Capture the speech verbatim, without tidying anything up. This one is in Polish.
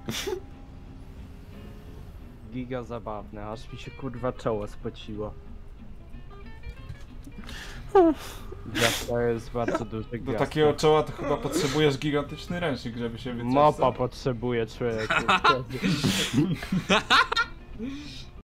Giga zabawne, aż mi się kurwa czoło spociło. To jest bardzo duży Do gwiazd. takiego czoła to chyba potrzebujesz gigantyczny ręcznik, żeby się wytrzeć. Mopa potrzebuje człowieku.